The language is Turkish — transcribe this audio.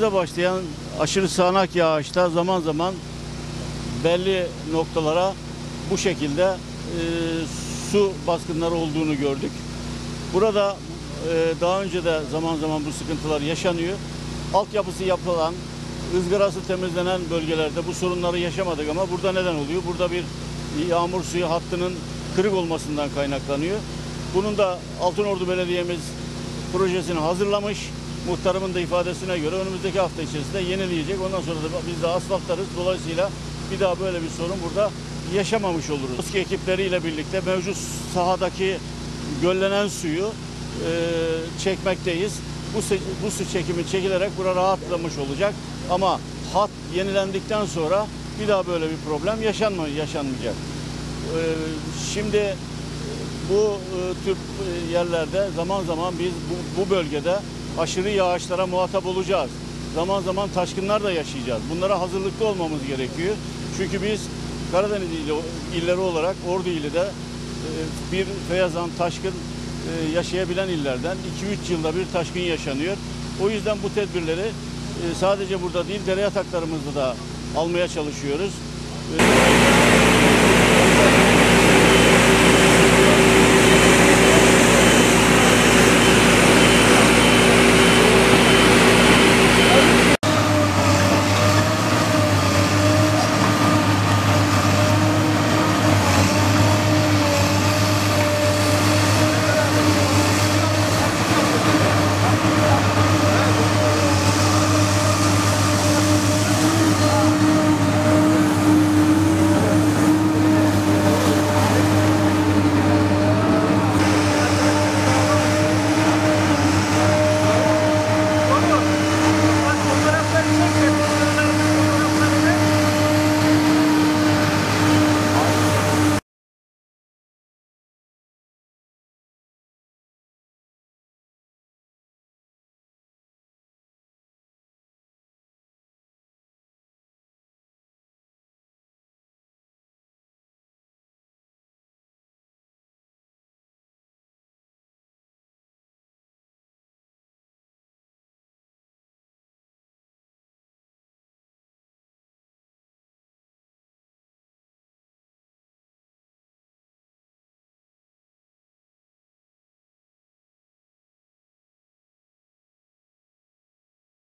ilçemizde başlayan aşırı sağanak yağışta zaman zaman belli noktalara bu şekilde su baskınları olduğunu gördük. Burada daha önce de zaman zaman bu sıkıntılar yaşanıyor. Altyapısı yapılan, ızgarası temizlenen bölgelerde bu sorunları yaşamadık ama burada neden oluyor? Burada bir yağmur suyu hattının kırık olmasından kaynaklanıyor. Bunun da Altınordu Belediye'miz projesini hazırlamış. Muhtarımın da ifadesine göre önümüzdeki hafta içerisinde yenileyecek. Ondan sonra da biz de asfaltlarız. Dolayısıyla bir daha böyle bir sorun burada yaşamamış oluruz. TOSKİ ekipleriyle birlikte mevcut sahadaki göllenen suyu çekmekteyiz. Bu su çekimi çekilerek burada rahatlamış olacak. Ama hat yenilendikten sonra bir daha böyle bir problem yaşanmayacak. Şimdi bu tür yerlerde zaman zaman biz bu bölgede aşırı yağışlara muhatap olacağız. Zaman zaman taşkınlar da yaşayacağız. Bunlara hazırlıklı olmamız gerekiyor. Çünkü biz Karadeniz illeri olarak Ordu ili de bir feyazan taşkın yaşayabilen illerden 2-3 yılda bir taşkın yaşanıyor. O yüzden bu tedbirleri sadece burada değil dere yataklarımızda da almaya çalışıyoruz.